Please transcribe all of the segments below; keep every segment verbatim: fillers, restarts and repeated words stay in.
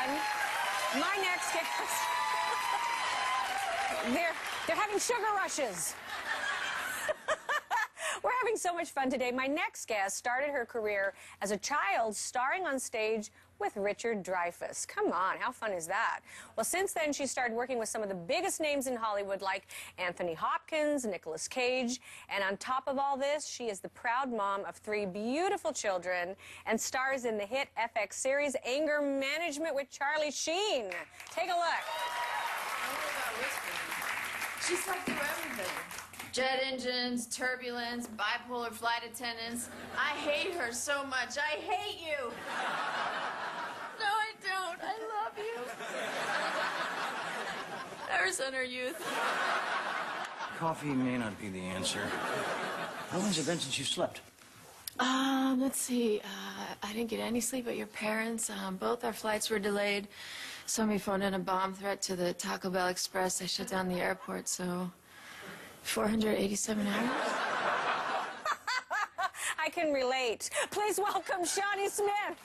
fun. My next guest, they're, they're having sugar rushes. We're having so much fun today. My next guest started her career as a child starring on stage with Richard Dreyfuss. Come on, how fun is that? Well, since then, she started working with some of the biggest names in Hollywood like Anthony Hopkins, Nicolas Cage, and on top of all this, she is the proud mom of three beautiful children and stars in the hit F X series Anger Management with Charlie Sheen. Take a look. She's like through everything. Jet engines, turbulence, bipolar flight attendants. I hate her so much. I hate you. No, I don't. I love you. Ever since her youth. Coffee may not be the answer. How long's it been since you slept? Um, let's see. Uh, I didn't get any sleep at your parents'. Um, both our flights were delayed. Somebody phoned in a bomb threat to the Taco Bell Express. They shut down the airport, so four hundred eighty-seven hours. I can relate. Please welcome Shawnee Smith.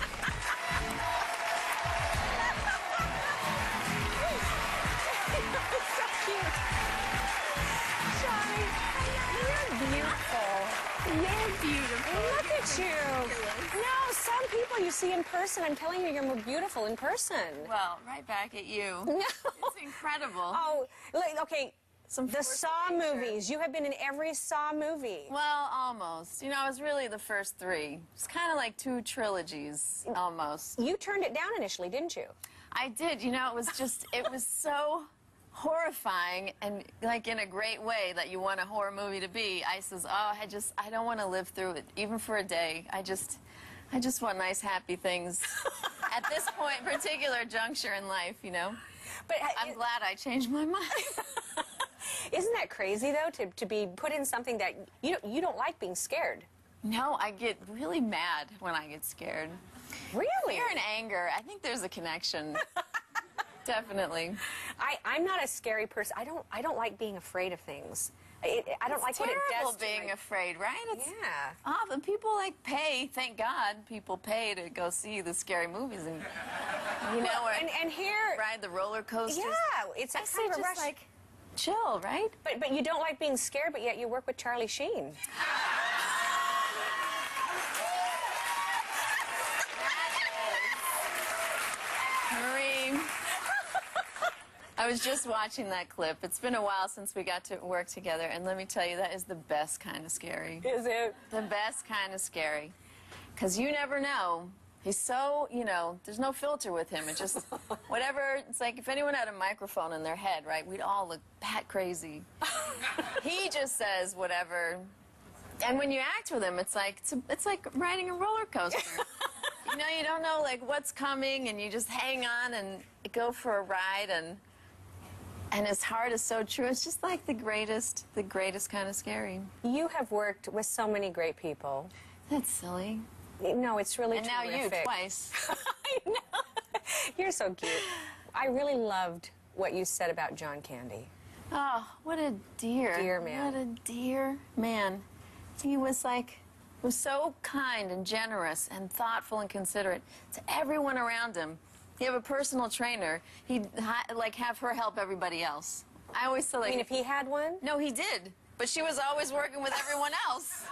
So cute. Shawnee, you're beautiful. You're beautiful. Look at you. No, some people you see in person, I'm telling you, you're more beautiful in person. Well, right back at you. No. It's incredible. Oh, look, okay. Some the Saw nature. movies. You have been in every Saw movie. Well, almost. You know, it was really the first three. It's kind of like two trilogies, almost. You turned it down initially, didn't you? I did. You know, it was just, it was so horrifying and, like, in a great way that you want a horror movie to be. I says, oh, I just, I don't want to live through it, even for a day. I just, I just want nice, happy things at this point, particular juncture in life, you know. But I'm it, glad I changed my mind. Isn't that crazy, though, to, to be put in something that you don't, you don't like being scared? No, I get really mad when I get scared. Really? Fear and anger, I think there's a connection. Definitely. I, I'm not a scary person. I don't, I don't like being afraid of things. It, I don't it's like what it does to being my... afraid, right? It's Yeah. often people like pay, thank God, people pay to go see the scary movies and, you know, Well, or and, and here... ride the roller coasters. Yeah, it's a I kind say of a just rush. like, chill, right? But, but you don't like being scared, but yet you work with Charlie Sheen. Marie, I was just watching that clip. It's been a while since we got to work together, and let me tell you, that is the best kind of scary. Is it? The best kind of scary. Because you never know. He's so, you know, there's no filter with him. It just, whatever, it's like if anyone had a microphone in their head, right, we'd all look bat crazy. He just says whatever. And when you act with him, it's like, it's, a, it's like riding a roller coaster. You know, you don't know, like, what's coming, and you just hang on and go for a ride, and and his heart is so true. It's just like the greatest, the greatest kind of scary. You have worked with so many great people. That's silly. No, it's really And now terrific. you, twice. I know. You're so cute. I really loved what you said about John Candy. Oh, what a dear. Dear man. What a dear man. He was like, was so kind and generous and thoughtful and considerate to everyone around him. He have a personal trainer. He'd ha like have her help everybody else. I always feel like... I mean, if he had one? No, he did. But she was always working with everyone else.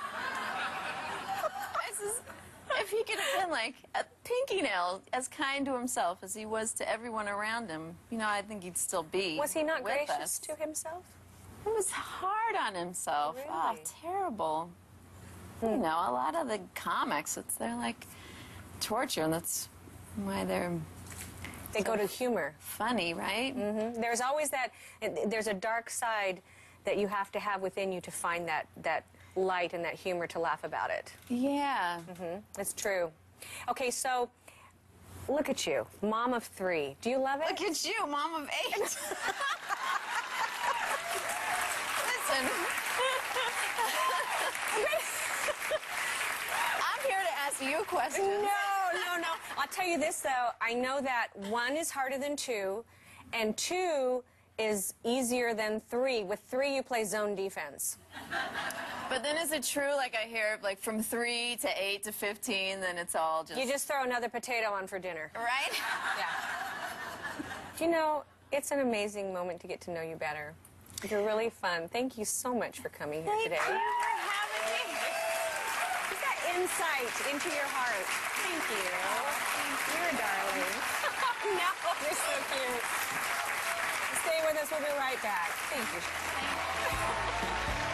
This is, if he could have been like a pinky nail, as kind to himself as he was to everyone around him, you know, I think he'd still be Was he not with gracious us. to himself? He was hard on himself. Really? Oh, terrible. You know, a lot of the comics, it's they're like torture, and that's why they're They go to humor. funny, right? Mm-hmm. There's always that, there's a dark side that you have to have within you to find that, that light and that humor to laugh about it. Yeah. Mm-hmm. It's true. Okay, so look at you, mom of three. Do you love it? Look at you, mom of eight. Listen. I'm here to ask you questions. No, no, no. I'll tell you this, though. I know that one is harder than two, and two is easier than three. With three, you play zone defense. But then is it true, like I hear, like from three to eight to fifteen, then it's all just... You just throw another potato on for dinner. Right? Yeah. You know, it's an amazing moment to get to know you better. You're really fun. Thank you so much for coming here Thank today. you for having me. Just that insight into your heart. Thank you. You're a darling. No, you're so cute. Stay with us. We'll be right back. Thank you. Thank you.